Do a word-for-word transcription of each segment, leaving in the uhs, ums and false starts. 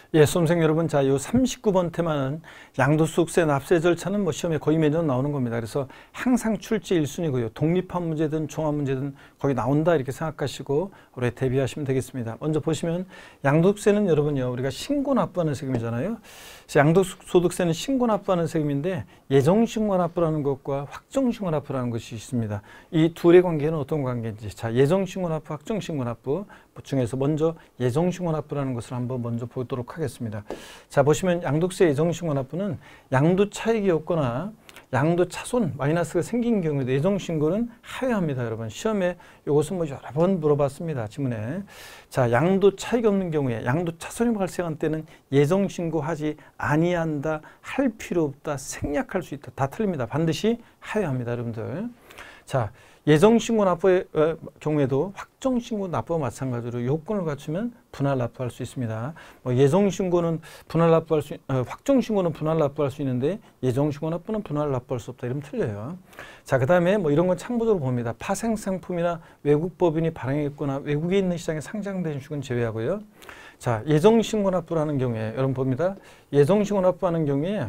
예, 수험생 여러분, 자, 요 삼십구 번 테마는 양도소득세 납세 절차는 뭐 시험에 거의 매년 나오는 겁니다. 그래서 항상 출제 일 순위고요. 독립한 문제든 종합 문제든 거기 나온다 이렇게 생각하시고 올해 대비하시면 되겠습니다. 먼저 보시면 양도소득세는 여러분요, 우리가 신고 납부하는 세금이잖아요. 그래서 양도소득세는 신고 납부하는 세금인데 예정신고 납부라는 것과 확정신고 납부라는 것이 있습니다. 이 둘의 관계는 어떤 관계인지, 자, 예정신고 납부, 확정신고 납부 중에서 먼저 예정신고 납부라는 것을 한번 먼저 보도록 하겠습니다. 자, 보시면 양도세 예정신고 납부는 양도 차익이 없거나 양도 차손 마이너스가 생긴 경우에도 예정신고는 하여합니다. 여러분, 시험에 이것은 뭐 여러 번 물어봤습니다. 지문에. 자, 양도 차익이 없는 경우에 양도 차손이 발생한 때는 예정신고하지 아니한다, 할 필요 없다, 생략할 수 있다. 다 틀립니다. 반드시 하여합니다. 여러분들. 자, 예정신고 납부의 어, 경우에도 확정신고 납부와 마찬가지로 요건을 갖추면 분할 납부할 수 있습니다. 뭐 예정신고는 분할 납부할 수, 어, 확정신고는 분할 납부할 수 있는데 예정신고 납부는 분할 납부할 수 없다. 이러면 틀려요. 자, 그 다음에 뭐 이런 건 참고적으로 봅니다. 파생 상품이나 외국 법인이 발행했거나 외국에 있는 시장에 상장된 주식은 제외하고요. 자, 예정신고 납부라는 경우에 여러분 봅니다. 예정신고 납부하는 경우에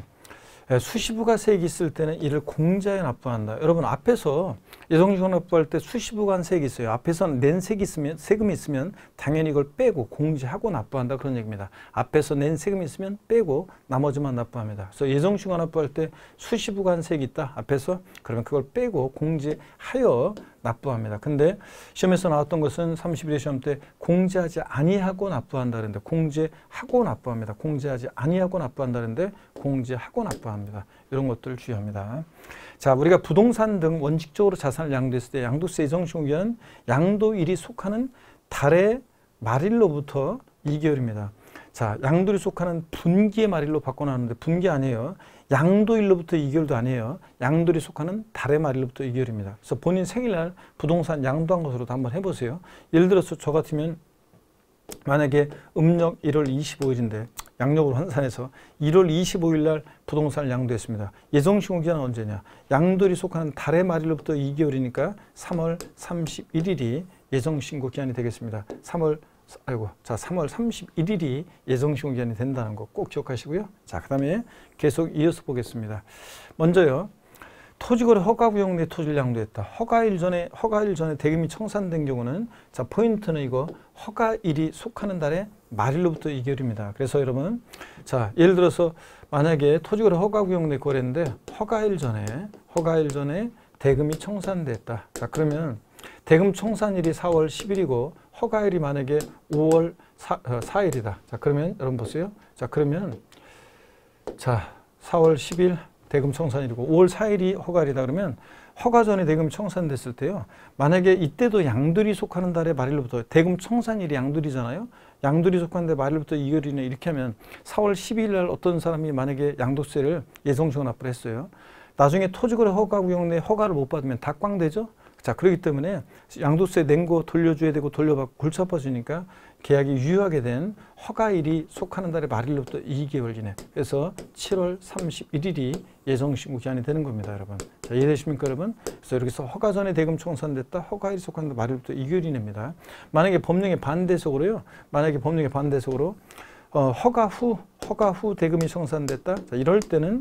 수시부가세액이 있을 때는 이를 공제하여 납부한다. 여러분, 앞에서 예정신고 납부할 때 수시부가 세액이 있어요. 앞에서 낸 세금이 있으면, 세금이 있으면 당연히 이걸 빼고 공제하고 납부한다. 그런 얘기입니다. 앞에서 낸 세금이 있으면 빼고 나머지만 납부합니다. 그래서 예정신고 납부할 때 수시부가 세액이 있다. 앞에서 그러면 그걸 빼고 공제하여 납부합니다. 근데 시험에서 나왔던 것은 삼십일 회 시험 때 공제하지 아니하고 납부한다는데 공제하고 납부합니다. 공제하지 아니하고 납부한다는데 공제하고 납부합니다. 이런 것들을 주의합니다. 자, 우리가 부동산 등 원칙적으로 자산을 양도했을 때 양도세 예정신고 기한 양도일이 속하는 달의 말일로부터 이 개월입니다. 자, 양도일이 속하는 분기의 말일로 바꿔놨는데 분기 아니에요. 양도일로부터 이 개월도 아니에요. 양도일이 속하는 달의 말일로부터 이 개월입니다. 그래서 본인 생일날 부동산 양도한 것으로도 한번 해보세요. 예를 들어서 저 같으면 만약에 음력 일월 이십오일인데 양력으로 환산해서 일월 이십오일 날 부동산을 양도했습니다. 예정신고 기간은 언제냐? 양도일이 속하는 달의 말일로부터 이 개월이니까 삼월 삼십일일이 예정신고 기한이 되겠습니다. 삼월 아이고, 자, 삼월 삼십일일이 예정신고 기한이 된다는 거 꼭 기억하시고요. 자, 그 다음에 계속 이어서 보겠습니다. 먼저요, 토지거래 허가구역 내 토지를 양도했다. 허가일 전에 허가일 전에 대금이 청산된 경우는, 자, 포인트는 이거 허가일이 속하는 달의 말일로부터 이 개월입니다. 그래서 여러분, 자, 예를 들어서 만약에 토지거래 허가구역 내 거래인데 허가일 전에 허가일 전에 대금이 청산됐다. 자, 그러면 대금 청산일이 사월 십일이고 허가일이 만약에 오월 사일이다. 자, 그러면 여러분 보세요. 자, 그러면 자, 사월 십일 대금 청산일이고 오월 사일이 허가일이다. 그러면 허가 전에 대금 청산됐을 때요. 만약에 이때도 양도일이 속하는 달의 말일로부터 대금 청산일이 양도일이잖아요. 양도일이 속하는 달 말일부터 이 개월이네. 이렇게 하면 사월 십이일 날 어떤 사람이 만약에 양도세를 예정신고 납부를 했어요. 나중에 토지거래 허가구역 내 허가를 못 받으면 다 꽝되죠. 자, 그렇기 때문에 양도세 낸 거 돌려줘야 되고 돌려받고 골치 아파지니까 계약이 유효하게 된 허가일이 속하는 달의 말일로부터 이 개월 이내. 그래서 칠월 삼십일일이 예정신고 기한이 되는 겁니다, 여러분. 자, 이해되십니까, 여러분? 그래서 이렇게 해서 허가 전에 대금 청산됐다. 허가일이 속하는 달 말일부터 이 개월 이내입니다. 만약에 법령의 반대속으로요. 만약에 법령의 반대속으로 어, 허가 후 허가 후 대금이 청산됐다. 자, 이럴 때는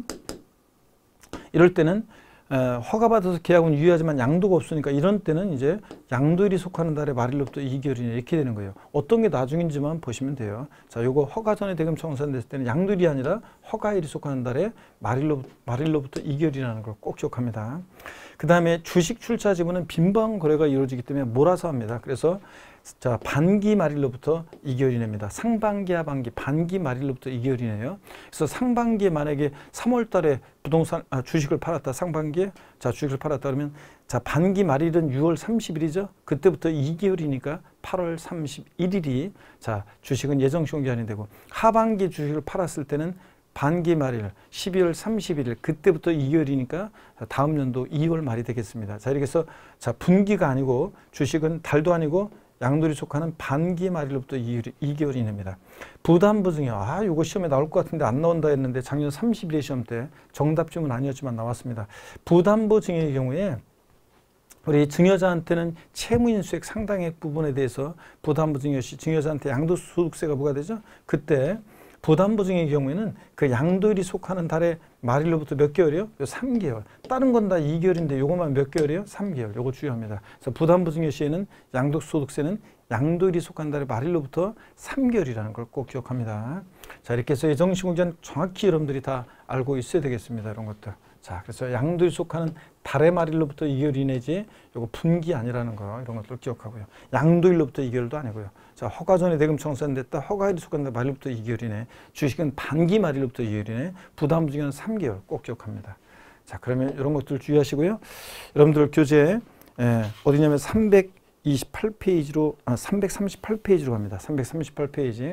이럴 때는 어, 허가받아서 계약은 유효하지만 양도가 없으니까 이런 때는 이제 양도일이 속하는 달의 말일로부터 이 개월이나 이렇게 되는 거예요. 어떤 게 나중인지만 보시면 돼요. 자, 요거 허가 전에 대금 청산됐을 때는 양도일이 아니라 허가일이 속하는 달의 말일로, 말일로부터 이 개월이라는 걸 꼭 기억합니다. 그 다음에 주식 출자 지분은 빈방 거래가 이루어지기 때문에 몰아서 합니다. 그래서 자, 반기 말일로부터 이 개월 이내입니다. 상반기, 하반기, 반기 말일로부터 이 개월 이내요. 그래서 상반기에 만약에 삼월 달에 부동산, 아, 주식을 팔았다. 상반기에 자, 주식을 팔았다 그러면 자, 반기 말일은 유월 삼십일이죠. 그때부터 이 개월이니까 팔월 삼십일일이 자, 주식은 예정신고 기한이 되고 하반기 주식을 팔았을 때는 반기 말일 십이월 삼십일일 그때부터 이 개월이니까 다음 연도 이월 말이 되겠습니다. 자, 이렇게 해서 자, 분기가 아니고 주식은 달도 아니고 양도일이 속하는 반기 말일로부터 이 개월 이내입니다. 부담부 증여, 아, 이거 시험에 나올 것 같은데 안 나온다 했는데 작년 삼십일 회 시험 때 정답 질문 아니었지만 나왔습니다. 부담부 증여의 경우에 우리 증여자한테는 채무인수액 상당액 부분에 대해서 부담부 증여 시 증여자한테 양도소득세가 부과되죠. 그때 부담보증의 경우에는 그 양도일이 속하는 달의 말일로부터 몇 개월이요? 요 삼 개월. 다른 건 다 이 개월인데 요것만 몇 개월이요? 삼 개월. 요거 주의합니다. 그래서 부담보증의 시에는 양도소득세는 양도일이 속한 달의 말일로부터 삼 개월이라는 걸 꼭 기억합니다. 자, 이렇게 해서 예정신고기한 정확히 여러분들이 다 알고 있어야 되겠습니다. 이런 것들. 자, 그래서 양도일이 속하는 달의 말일로부터 이 개월 이내지 요거 분기 아니라는 거 이런 것들 기억하고요. 양도일로부터 이 개월도 아니고요. 자, 허가 전에 대금 청산됐다. 허가일이 속한 달 말일로부터 이 개월 이내. 주식은 반기 말일로부터 이 개월 이내. 부담보증은 삼 개월 꼭 기억합니다. 자, 그러면 이런 것들 주의하시고요. 여러분들 교재 예, 어디냐면 삼백이십팔 페이지로 아, 삼백삼십팔 페이지로 갑니다. 삼백삼십팔 페이지.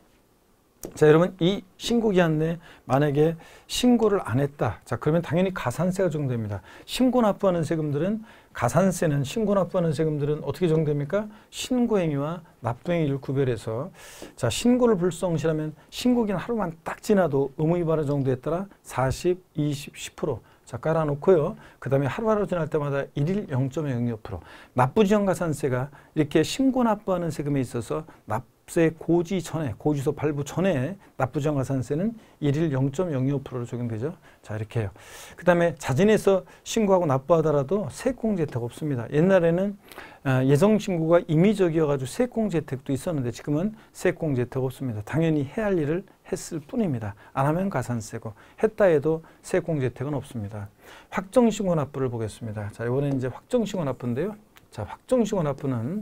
자, 여러분 이 신고기한 내에 만약에 신고를 안 했다. 자, 그러면 당연히 가산세가 적용됩니다. 신고 납부하는 세금들은 가산세는 신고 납부하는 세금들은 어떻게 적용됩니까? 신고행위와 납부행위를 구별해서 자, 신고를 불성실하면 신고기한 하루만 딱 지나도 의무위반의 정도에 따라 사십, 이십, 십 퍼센트 자, 깔아놓고요. 그 다음에 하루하루 지날 때마다 일일 영 점 영육 퍼센트 납부지연 가산세가 이렇게 신고 납부하는 세금에 있어서 납세 고지 전에, 고지서 발부 전에 납부지연 가산세는 일일 영 점 영이오 퍼센트로 적용되죠. 자, 이렇게 해요. 그 다음에 자진해서 신고하고 납부하더라도 세액공제 혜택 없습니다. 옛날에는 예정신고가 임의적이어가지고 세액공제 혜택도 있었는데 지금은 세액공제 혜택 없습니다. 당연히 해야 할 일을 했을 뿐입니다. 안 하면 가산세고 했다 해도 세액공제 혜택은 없습니다. 확정신고 납부를 보겠습니다. 자, 이번에 이제 확정신고 납부인데요. 자, 확정신고 납부는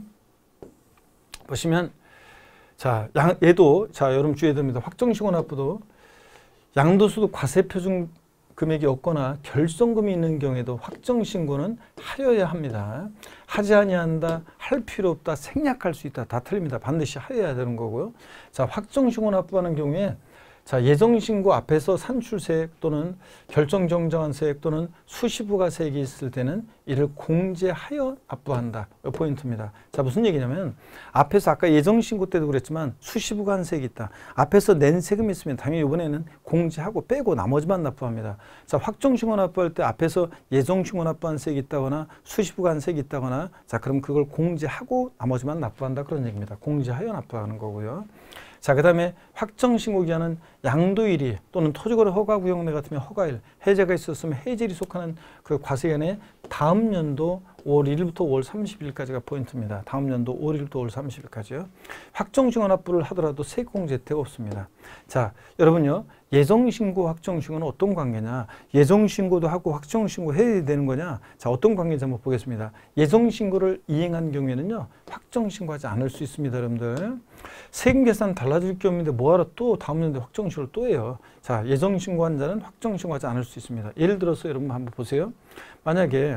보시면 자, 양, 얘도 자, 여러분 주의해야 됩니다. 확정신고 납부도 양도소득 과세표준 금액이 없거나 결손금이 있는 경우에도 확정신고는 하여야 합니다. 하지 아니한다, 할 필요 없다, 생략할 수 있다. 다 틀립니다. 반드시 하여야 되는 거고요. 자, 확정신고 납부하는 경우에 자, 예정신고 앞에서 산출세액 또는 결정정정한세액 또는 수시부가세액이 있을 때는 이를 공제하여 납부한다. 이 포인트입니다. 자, 무슨 얘기냐면 앞에서 아까 예정신고 때도 그랬지만 수시부가세액이 있다. 앞에서 낸 세금이 있으면 당연히 이번에는 공제하고 빼고 나머지만 납부합니다. 자, 확정신고 납부할 때 앞에서 예정신고 납부한 세액이 있다거나 수시부가세액이 있다거나 자, 그럼 그걸 공제하고 나머지만 납부한다. 그런 얘기입니다. 공제하여 납부하는 거고요. 자, 그 다음에 확정신고기한은 양도일이 또는 토지거래 허가구역내 같으면 허가일, 해제가 있었으면 해제일이 속하는 그 과세기간에 다음 연도 오월 일일부터 오월 삼십일까지가 포인트입니다. 다음 연도 오월 일일부터 오월 삼십일까지요. 확정신고 납부를 하더라도 세액공제 혜택 없습니다. 자, 여러분요. 예정신고, 확정신고는 어떤 관계냐? 예정신고도 하고 확정신고 해야 되는 거냐? 자, 어떤 관계인지 한번 보겠습니다. 예정신고를 이행한 경우에는요. 확정신고하지 않을 수 있습니다. 여러분들. 세금 계산 달라질 게 없는데 뭐하러 또 다음 연도에 확정신고를 또 해요. 자, 예정신고한 자는 확정신고하지 않을 수 있습니다. 예를 들어서 여러분 한번 보세요. 만약에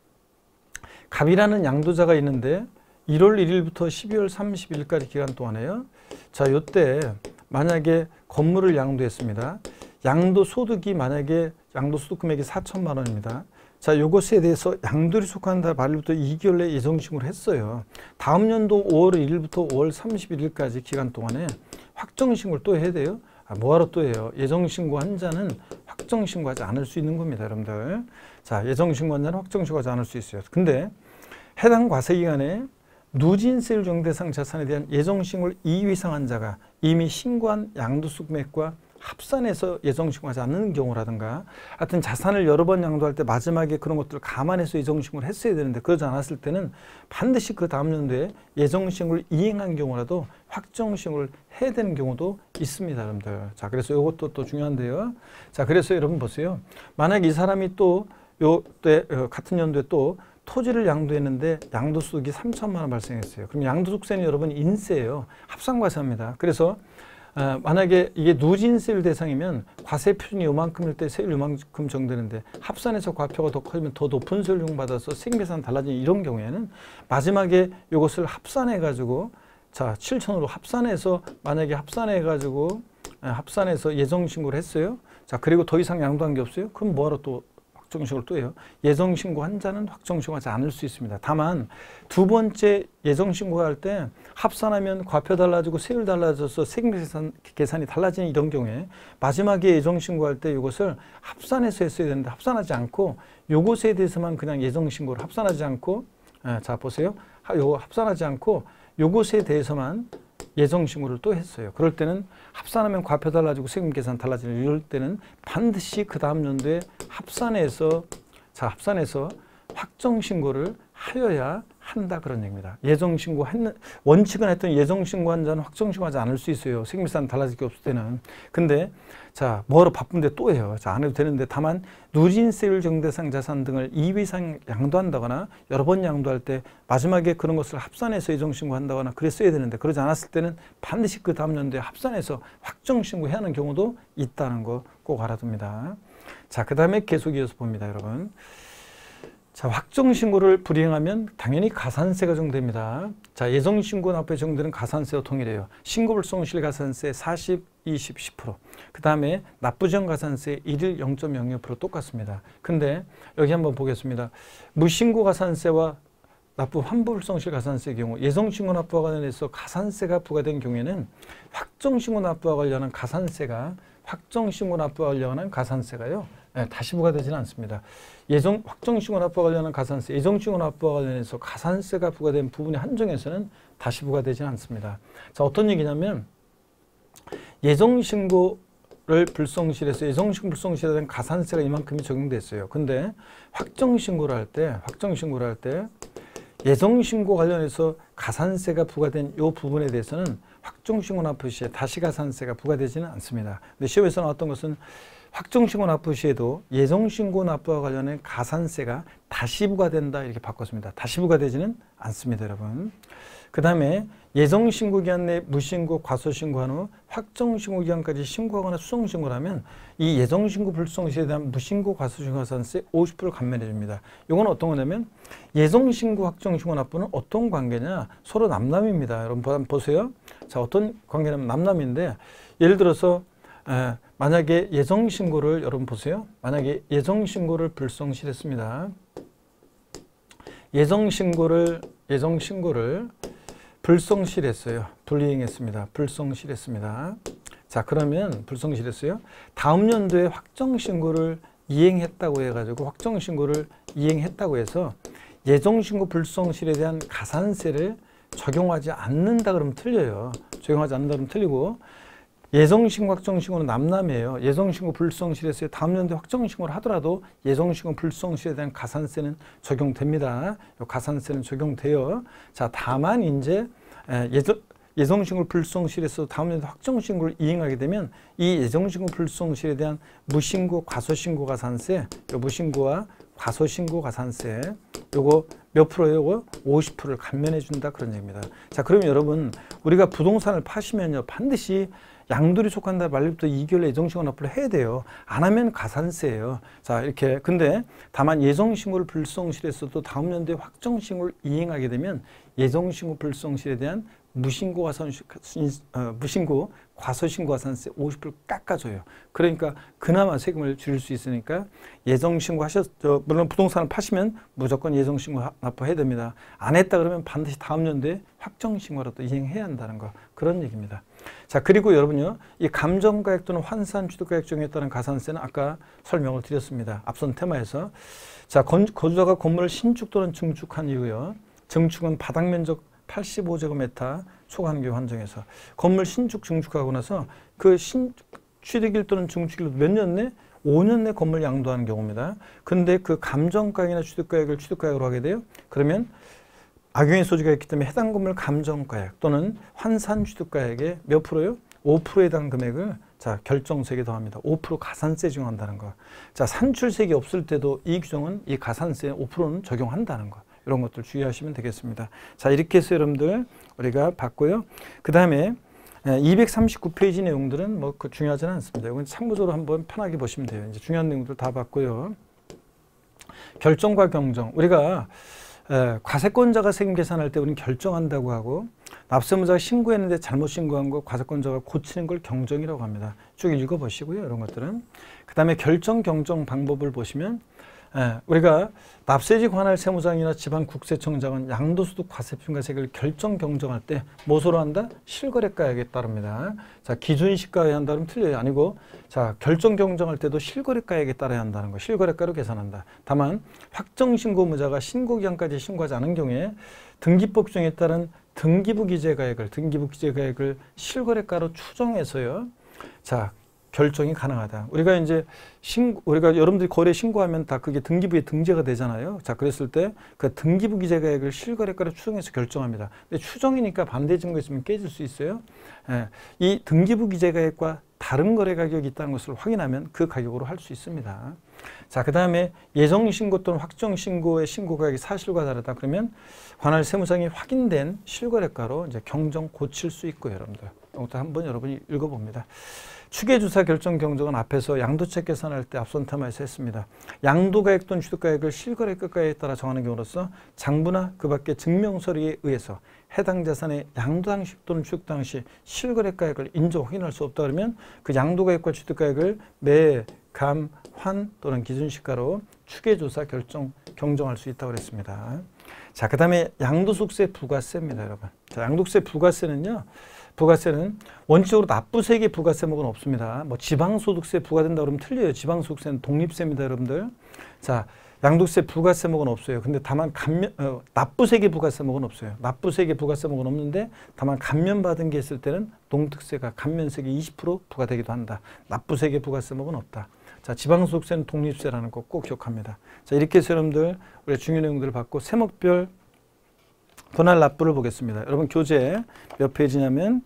갑이라는 양도자가 있는데 일월 일일부터 십이월 삼십일까지 기간 동안에요. 자, 요때 만약에 건물을 양도했습니다. 양도소득이 만약에 양도소득 금액이 사천만 원입니다. 자, 요것에 대해서 양도일이 속한 달 말일부터 이 개월 내에 예정신고를 했어요. 다음 연도 오월 일일부터 오월 삼십일일까지 기간 동안에 확정신고를 또 해야 돼요. 아, 뭐하러 또 해요? 예정신고한 자는 확정신고하지 않을 수 있는 겁니다. 여러분들. 자, 예정신고한 자는 확정신고하지 않을 수 있어요. 근데 해당 과세기간에 누진세율 적용대상 자산에 대한 예정신고를 이의상한 자가 이미 신고한 양도소득 금액과 합산해서 예정신고하지 않는 경우라든가 하여튼 자산을 여러 번 양도할 때 마지막에 그런 것들을 감안해서 예정신고를 했어야 되는데 그러지 않았을 때는 반드시 그 다음 연도에 예정신고를 이행한 경우라도 확정신고를 해야 되는 경우도 있습니다. 여러분들. 자, 그래서 이것도 또 중요한데요. 자, 그래서 여러분 보세요. 만약 이 사람이 또 요때 같은 연도에 또 토지를 양도했는데 양도소득이 삼천만 원 발생했어요. 그럼 양도소득세는 여러분 인세예요. 합산과세합니다. 그래서 어, 만약에 이게 누진세율 대상이면 과세 표준이 요만큼일 때 세율 요만큼 정되는데 합산해서 과표가 더 커지면 더 높은 세율 요금받아서 세금 계산 달라지는 이런 경우에는 마지막에 이것을 합산해 가지고 자 칠천으로 합산해서 만약에 합산해 가지고 합산해서 예정신고를 했어요. 자, 그리고 더 이상 양도한 게 없어요. 그럼 뭐하러 또 확정신고를 또 해요. 예정신고한 자는 확정신고하지 않을 수 있습니다. 다만 두 번째 예정신고할 때 합산하면 과표 달라지고 세율 달라져서 세금 계산, 계산이 달라지는 이런 경우에 마지막에 예정신고할 때 이것을 합산해서 했어야 되는데 합산하지 않고 요것에 대해서만 그냥 예정신고를 합산하지 않고 에, 자 보세요. 요거 합산하지 않고 요것에 대해서만 예정신고를 또 했어요. 그럴 때는 합산하면 과표 달라지고 세금 계산 달라지는 이럴 때는 반드시 그 다음 연도에 합산해서 자 합산해서 확정신고를 하여야 한다 그런 얘기입니다. 예정신고 했는 원칙은 했던 예정신고한 자는 확정신고하지 않을 수 있어요. 세금계산 달라질 게 없을 때는. 근데 자 뭐하러 바쁜데 또 해요. 자 안 해도 되는데 다만 누진세율 정대상 자산 등을 이 회 이상 양도한다거나 여러 번 양도할 때 마지막에 그런 것을 합산해서 예정신고한다거나 그랬어야 되는데 그러지 않았을 때는 반드시 그 다음 연도에 합산해서 확정신고해야 하는 경우도 있다는 거 꼭 알아둡니다. 자 그 다음에 계속 이어서 봅니다, 여러분. 자, 확정신고를 불이행하면 당연히 가산세가 적용됩니다. 자, 예정신고 납부에 적용되는 가산세와 동일해요. 신고불성실 가산세 사십, 이십, 십 퍼센트. 그 다음에 납부전 가산세 일일 영 점 영육 퍼센트 똑같습니다. 근데 여기 한번 보겠습니다. 무신고 가산세와 납부 환불성실 가산세의 경우 예정신고 납부와 관련해서 가산세가 부과된 경우에는 확정신고 납부와 관련한 가산세가 확정신고 납부와 관련한 가산세가요. 네, 다시 부과되지는 않습니다. 예정 확정신고 납부와 관련한 가산세, 예정신고 납부와 관련해서 가산세가 부과된 부분이 한정해서는 다시 부과되지는 않습니다. 자, 어떤 얘기냐면 예정신고를 불성실해서 예정신고 불성실에 대한 가산세가 이만큼이 적용됐어요. 근데 확정신고를 할 때, 확정신고를 할 때 예정신고 관련해서 가산세가 부과된 이 부분에 대해서는 확정신고 납부 시에 다시 가산세가 부과되지는 않습니다. 근데 시험에서 나왔던 것은 확정신고 납부 시에도 예정신고 납부와 관련된 가산세가 다시 부과된다 이렇게 바꿨습니다. 다시 부과되지는 않습니다, 여러분. 그 다음에 예정신고 기간 내 무신고, 과소신고한 후 확정신고 기간까지 신고하거나 수송신고를 하면 이 예정신고 불성실에 대한 무신고, 과소신고 가산세 오십 퍼센트 감면해 줍니다. 이건 어떤 거냐면 예정신고, 확정신고 납부는 어떤 관계냐? 서로 남남입니다. 여러분 보세요. 자, 어떤 관계냐면 남남인데 예를 들어서 에, 만약에 예정신고를 여러분 보세요. 만약에 예정신고를 불성실했습니다. 예정신고를 예정신고를 불성실했어요. 불이행했습니다. 불성실했습니다. 자, 그러면 불성실했어요. 다음 연도에 확정신고를 이행했다고 해가지고 확정신고를 이행했다고 해서 예정신고 불성실에 대한 가산세를 적용하지 않는다 그러면 틀려요. 적용하지 않는다 그러면 틀리고 예정신고, 확정신고는 남남이에요. 예정신고 불성실했어요. 다음 연도에 확정신고를 하더라도 예정신고 불성실에 대한 가산세는 적용됩니다. 가산세는 적용돼요. 자, 다만 이제 예정, 예정신고 불성실에서 다음 연도 확정신고를 이행하게 되면 이 예정신고 불성실에 대한 무신고, 과소신고 가산세, 요 무신고와 과소신고 가산세 요거 몇 프로예요? 요거 오십 퍼센트를 감면해 준다 그런 얘기입니다. 자, 그러면 여러분 우리가 부동산을 파시면요 반드시 양도리 속한다 말부터 이 개월 예정신고 납부를 해야 돼요. 안 하면 가산세예요. 자, 이렇게 근데 다만 예정신고를 불성실했어도 다음 연도에 확정신고를 이행하게 되면 예정신고 불성실에 대한 무신고 과소신, 어, 무신고 과소신고 가산세 오십 퍼센트 깎아줘요. 그러니까 그나마 세금을 줄일 수 있으니까 예정신고 하셨, 저, 물론 부동산을 파시면 무조건 예정신고 납부해야 됩니다. 안 했다 그러면 반드시 다음 연도에 확정신고라도 이행해야 한다는 거 그런 얘기입니다. 자, 그리고 여러분요, 이 감정가액 또는 환산 취득가액 중에 따른 가산세는 아까 설명을 드렸습니다. 앞선 테마에서. 자, 거주자가 건물을 신축 또는 증축한 이후요. 증축은 바닥면적 팔십오 제곱미터 초과한경 환정에서 건물 신축 증축하고 나서 그 신 취득일 또는 증축일 몇 년 내? 오 년 내 건물 양도하는 경우입니다. 근데 그 감정가액이나 취득가액을 취득가액으로 하게 돼요. 그러면 악용의 소지가 있기 때문에 해당 건물 감정가액 또는 환산 취득가액의 몇 프로요? 오 퍼센트에 해당 금액을 자 결정세액에 더합니다. 오 퍼센트 가산세 적용한다는 거. 자, 산출세액이 없을 때도 이 규정은 이 가산세 오 퍼센트는 적용한다는 거. 이런 것들 주의하시면 되겠습니다. 자, 이렇게 해서 여러분들 우리가 봤고요. 그 다음에 이백삼십구 페이지 내용들은 뭐 그 중요하지는 않습니다. 이건 참고적으로 한번 편하게 보시면 돼요. 이제 중요한 내용들 다 봤고요. 결정과 경정. 우리가 에, 과세권자가 세금 계산할 때 우리는 결정한다고 하고 납세무자가 신고했는데 잘못 신고한 거 과세권자가 고치는 걸 경정이라고 합니다. 쭉 읽어보시고요. 이런 것들은. 그 다음에 결정 경정 방법을 보시면 예, 우리가 납세지 관할 세무장이나 지방국세청장은 양도소득 과세표준가세액을 결정 경정할 때 무엇으로 한다? 실거래가액에 따릅니다. 자, 기준시가에 한다 그러면 틀려요. 아니고 자 결정 경정할 때도 실거래가액에 따라야 한다는 거. 실거래가로 계산한다. 다만 확정신고무자가 신고기간까지 신고하지 않은 경우에 등기법 규정에 따른 등기부 기재가액을 등기부 기재가액을 실거래가로 추정해서요. 자, 결정이 가능하다. 우리가 이제 신고, 우리가 여러분들이 거래 신고하면 다 그게 등기부에 등재가 되잖아요. 자, 그랬을 때 그 등기부 기재가액을 실거래가로 추정해서 결정합니다. 근데 추정이니까 반대 증거 있으면 깨질 수 있어요. 예, 이 등기부 기재가액과 다른 거래 가격이 있다는 것을 확인하면 그 가격으로 할 수 있습니다. 자, 그 다음에 예정신고 또는 확정신고의 신고가액이 사실과 다르다. 그러면 관할 세무상이 확인된 실거래가로 이제 경정 고칠 수 있고요, 여러분들. 이것도 한번 여러분이 읽어봅니다. 추계주사 결정 경정은 앞에서 양도책 계산할 때 앞선 테마에서 했습니다. 양도가액 또는 취득가액을 실거래가에 따라 정하는 경우로서 장부나 그 밖의 증명서류에 의해서 해당 자산의 양도 당시 또는 취득 당시 실거래가액을 인정 확인할 수 없다 그러면 그 양도가액과 취득가액을 매, 감, 환 또는 기준시가로 추계조사 결정 경정할 수 있다고 그랬습니다. 자, 그 다음에 양도소득세 부가세입니다, 여러분. 자, 양도세 부가세는요. 부가세는 원칙적으로 납부세액의 부가세목은 없습니다. 뭐 지방소득세 부과된다 그러면 틀려요. 지방소득세는 독립세입니다, 여러분들. 자, 양도세 부가세목은 없어요. 근데 다만 감면, 어, 납부세액의 부가세목은 없어요. 납부세액의 부가세목은 없는데 다만 감면받은 게 있을 때는 농특세가 감면세액이 이십 퍼센트 부과되기도 한다. 납부세액의 부가세목은 없다. 자, 지방소득세는 독립세라는 거 꼭 기억합니다. 자, 이렇게 해서 여러분들 우리 중요 내용들을 받고 세목별 분할 납부를 보겠습니다. 여러분 교재 몇 페이지냐면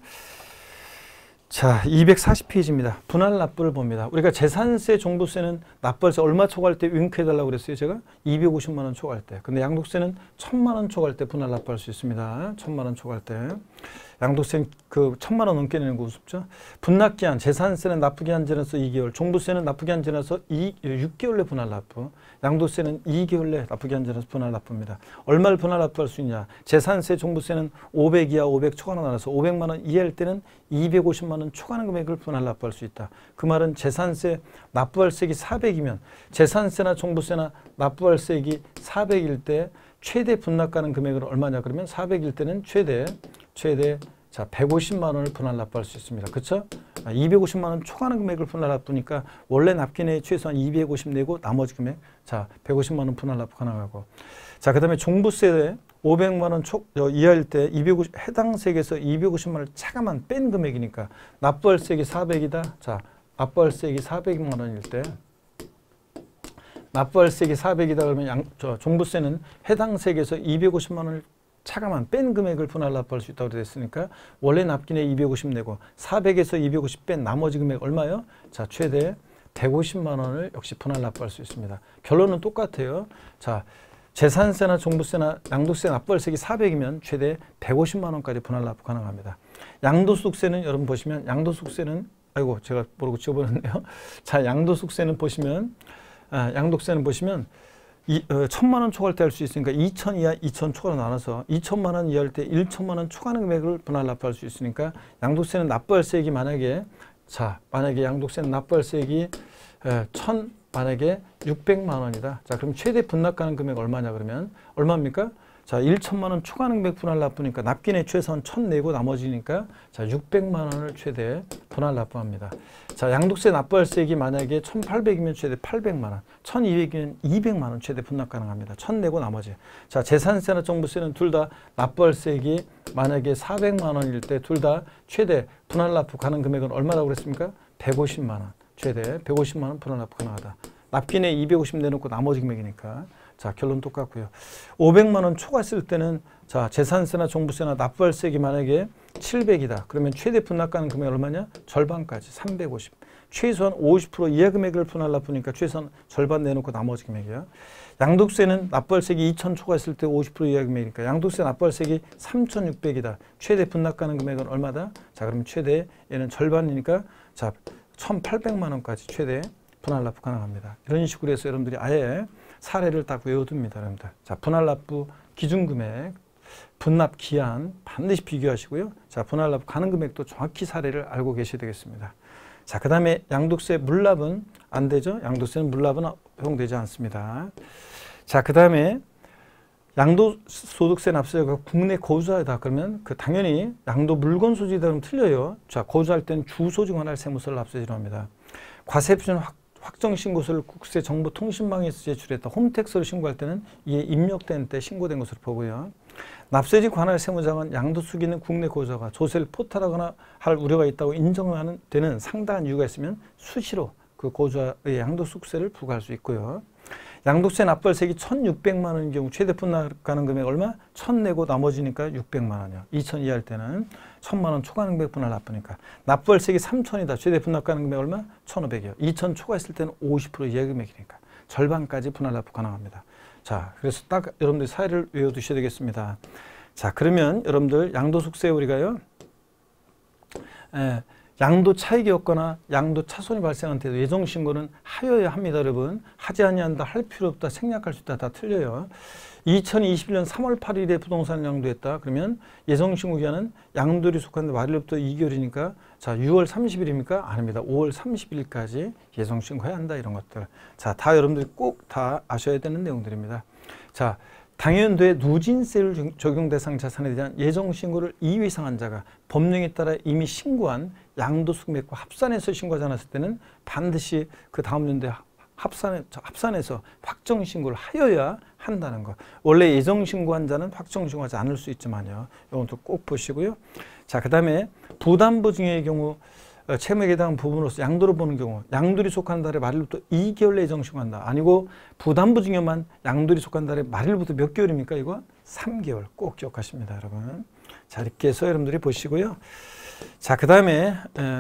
자, 이백사십 페이지입니다. 분할 납부를 봅니다. 우리가 재산세, 종부세는 납부할 때 얼마 초과할 때 윙크해달라고 그랬어요. 제가 이백오십만 원 초과할 때. 근데 양도세는 천만 원 초과할 때 분할 납부할 수 있습니다. 천만 원 초과할 때. 양도세는 그 천만 원 넘게 내는 거 우습죠. 분납기한, 재산세는 납부기한 지나서 이 개월, 종부세는 납부기한 지나서 육 개월 내 분할 납부, 양도세는 이 개월 내 납부기한 지나서 분할 납부입니다. 얼마를 분할 납부할 수 있냐? 재산세, 종부세는 오백 이하, 오백 초과로 나눠서 오백만 원 이하일 때는 이백오십만 원 초과하는 금액을 분할 납부할 수 있다. 그 말은 재산세 납부할세액이 사백이면 재산세나 종부세나 납부할세액이 사백일 때 최대 분납가능 금액은 얼마냐? 그러면 사백일 때는 최대 최대 자 백오십만 원을 분할 납부할 수 있습니다. 그렇죠? 이백오십만 원 초과하는 금액을 분할 납부니까 원래 납기내에 최소한 이백오십 내고 나머지 금액 자 백오십만 원 분할 납부 가능하고 자 그다음에 종부세 오백만 원 초 이하일 때 이백오십 해당 세액에서 이백오십만 원을 차감한 뺀 금액이니까 납부할 세액이 사백이다. 자 납부할 세액이 사백만 원일 때 납부할 세액이 사백이다 그러면 양, 저 종부세는 해당 세액에서 이백오십만 원을 차감한 뺀 금액을 분할 납부할 수 있다고 됐으니까 원래 납기내 이백오십 내고 사백에서 이백오십 뺀 나머지 금액 얼마요? 자 최대 백오십만 원을 역시 분할 납부할 수 있습니다. 결론은 똑같아요. 자 재산세나 종부세나 양도세 납부할세액이 사백이면 최대 백오십만 원까지 분할 납부 가능합니다. 양도소득세는 여러분 보시면 양도소득세는 아이고 제가 모르고 지워버렸네요. 자 양도소득세는 보시면 아, 양도세는 보시면 이, 어, 천만 원 초과할 때 할 수 있으니까 이천 이하 이천 초과로 나눠서 이천만 원 이하일 때 일천만 원 초과하는 금액을 분할 납부할 수 있으니까 양도세는 납부할세액이 만약에 자 만약에 양도세는 납부할세액이 에, 천 만약에 육백만 원이다. 자 그럼 최대 분납가능 금액 얼마냐 그러면 얼마입니까? 자 일천만 원 초과하는 금액 분할 납부니까 납기내 최소한 천 내고 나머지니까 자 육백만 원을 최대 분할 납부합니다. 자 양도세 납부할세액이 만약에 천팔백이면 최대 팔백만 원, 천이백이면 이백만 원 최대 분납 가능합니다. 천 내고 나머지. 자 재산세나 종부세는 둘 다 납부할세액이 만약에 사백만 원일 때 둘 다 최대 분할 납부 가능 금액은 얼마라고 그랬습니까? 백오십만 원. 최대 백오십만 원 분할 납부 가능하다. 납기내 이백오십 내놓고 나머지 금액이니까. 자 결론 똑같고요. 오백만 원 초과했을 때는 자 재산세나 종부세나 납부할세액이 만약에 칠백이다. 그러면 최대 분납가능 금액 얼마냐? 절반까지 삼백오십. 최소한 오십 퍼센트 이하 금액을 분할 납부니까 최소한 절반 내놓고 나머지 금액이야. 양도세는 납부할세액이 이천 초과했을 때 오십 퍼센트 이하 금액이니까 양도세 납부할세액이 삼천육백이다. 최대 분납가능 금액은 얼마다? 자 그러면 최대 얘는 절반이니까 자 천팔백만 원까지 최대 분할 납부 가능합니다. 이런 식으로 해서 여러분들이 아예 사례를 딱 외워둡니다. 여러분들. 자, 분할 납부 기준금액, 분납 기한 반드시 비교하시고요. 자, 분할 납부 가능 금액도 정확히 사례를 알고 계셔야 되겠습니다. 자, 그 다음에 양도세 물납은 안 되죠. 양도세는 물납은 허용되지 않습니다. 자, 그 다음에 양도소득세 납세자가 국내 거주자이다 그러면 그 당연히 양도 물건 소지이다 그러면 틀려요. 자, 거주할 때는 주소지 관할 세무서를 납세지로 합니다. 과세 표준 확 확정 신고서를 국세정보통신망에서 제출했다. 홈택스로 신고할 때는 이게 입력된 때 신고된 것으로 보고요. 납세직 관할 세무자는 양도수익이 있는 국내 고소가 조세를 포탈하거나 할 우려가 있다고 인정하는 되는 상당한 이유가 있으면 수시로 그 고소의 양도소득세를 부과할 수 있고요. 양도세 납부세액이 천육백만 원인 경우 최대 분납가능 금액 얼마? 천 내고 나머지니까 육백만 원이요. 이천 이하일 때는 천만 원 초과 금액 분할 납부니까. 납부세액이 삼천이다. 최대 분납가능 금액 얼마? 천오백이요. 이천 초과했을 때는 오십 퍼센트 이하 금액이니까 절반까지 분할 납부 가능합니다. 자, 그래서 딱 여러분들 사례를 외워두셔야 되겠습니다. 자, 그러면 여러분들 양도소득세 우리가요. 에, 양도 차익이 없거나 양도 차손이 발생한 때도 예정신고는 하여야 합니다. 여러분. 하지 아니한다, 할 필요 없다, 생략할 수 있다, 다 틀려요. 이천이십일 년 삼월 팔일에 부동산을 양도했다. 그러면 예정신고 기한은 양도일이 속하는데 말일부터 이 개월이니까 자 유월 삼십일입니까? 아닙니다. 오월 삼십일까지 예정신고해야 한다. 이런 것들. 자, 다 여러분들이 꼭 다 아셔야 되는 내용들입니다. 자, 당연도의 누진세율 적용 대상 자산에 대한 예정신고를 이 회 이상한 자가 법령에 따라 이미 신고한 양도소득액과 합산해서 신고하지 않았을 때는 반드시 그 다음 연도에 합산해, 합산해서 확정신고를 하여야 한다는 것. 원래 예정신고한 자는 확정신고하지 않을 수 있지만요. 이것도 꼭 보시고요. 자, 그 다음에 부담부 증여의 경우 채무액에 해당하는 부분으로서 양도를 보는 경우 양도일이 속한 달의 말일부터 이 개월 내에 예정신고한다. 아니고 부담부 증여만 양도일이 속한 달의 말일부터 몇 개월입니까? 이거 삼 개월 꼭 기억하십니다, 여러분. 자, 이렇게 해서 여러분들이 보시고요. 자, 그 다음에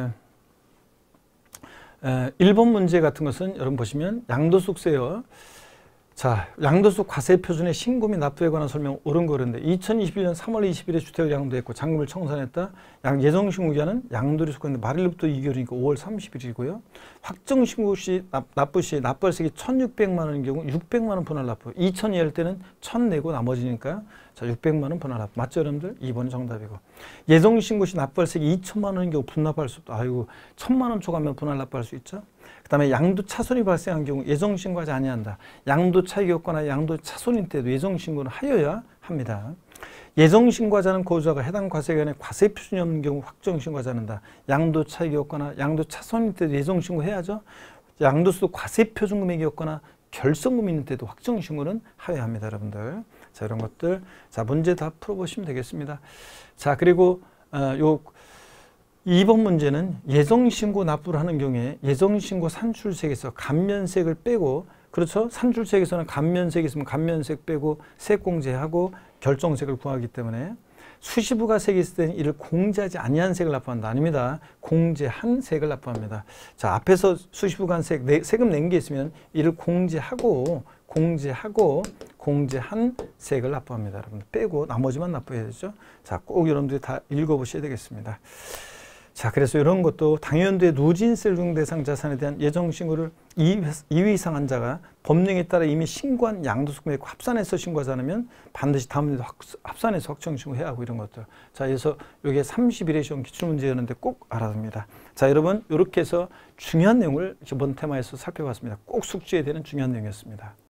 일 번 문제 같은 것은 여러분 보시면 양도소득세요. 자, 양도소득 과세 표준의 신고 및 납부에 관한 설명 옳은 거는데 이천이십일 년 삼월 이십일에 주택을 양도했고 잔금을 청산했다. 양 예정신고 기한은 양도일이 속하는데 말일부터 이 개월이니까 오월 삼십일이고요. 확정신고 시 납, 납부 시 납부세액이 천육백만 원인 경우 육백만 원 분할 납부. 이천 이하일 때는 천 내고 나머지니까 자 육백만 원 분할 납부. 맞죠, 여러분들? 이 번이 정답이고. 예정신고 시 납부세액이 이천만 원인 경우 분납할 수 없다. 아이고, 천만 원 초과하면 분할 납부할 수 있죠. 그 다음에 양도 차손이 발생한 경우 예정신고하지 아니한다. 양도 차익이 없거나 양도 차손인 때도 예정신고는 하여야 합니다. 예정신고하지 않은 고소자가 해당 과세기간에 과세 표준이 없는 경우 확정신고하지 않는다. 양도 차익이 없거나 양도 차손인 때도 예정신고해야죠. 양도소득 과세 표준 금액이 없거나 결성금이 있는 때도 확정신고는 하여야 합니다, 여러분들. 자, 이런 것들. 자, 문제 다 풀어보시면 되겠습니다. 자, 그리고 어, 요 이 번 문제는 예정신고 납부를 하는 경우에 예정신고 산출세액에서 감면세액을 빼고, 그렇죠? 산출세액에서는 감면세액이 있으면 감면세액 빼고 세액공제하고 결정세액을 구하기 때문에 수시부가세액이 있을 때는 이를 공제하지 아니한 세액을 납부한다. 아닙니다. 공제한 세액을 납부합니다. 자, 앞에서 수시부간 세액, 내, 세금 낸 게 있으면 이를 공제하고 공제하고 공제한 세액을 납부합니다. 여러분 빼고 나머지만 납부해야 되죠. 자, 꼭 여러분들이 다 읽어보셔야 되겠습니다. 자, 그래서 이런 것도 당연도의 누진세율 적용 대상 자산에 대한 예정신고를 이 회 이상 한 자가 법령에 따라 이미 신고한 양도소득액과 합산해서 신고하지 않으면 반드시 다음 년도 합산해서 확정신고해야 하고 이런 것들. 자, 그래서 이게 삼십일회 시험 기출문제였는데 꼭 알아야 됩니다. 자, 여러분 이렇게 해서 중요한 내용을 이번 테마에서 살펴봤습니다. 꼭 숙지해야 되는 중요한 내용이었습니다.